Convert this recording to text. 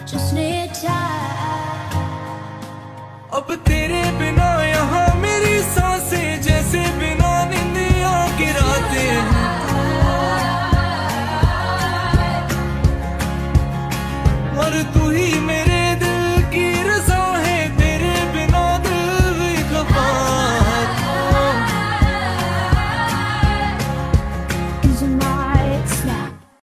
Just need time. अब तेरे बिना यहाँ मेरी सांसें जैसे बिना निंदिया की रातें हैं। और तू ही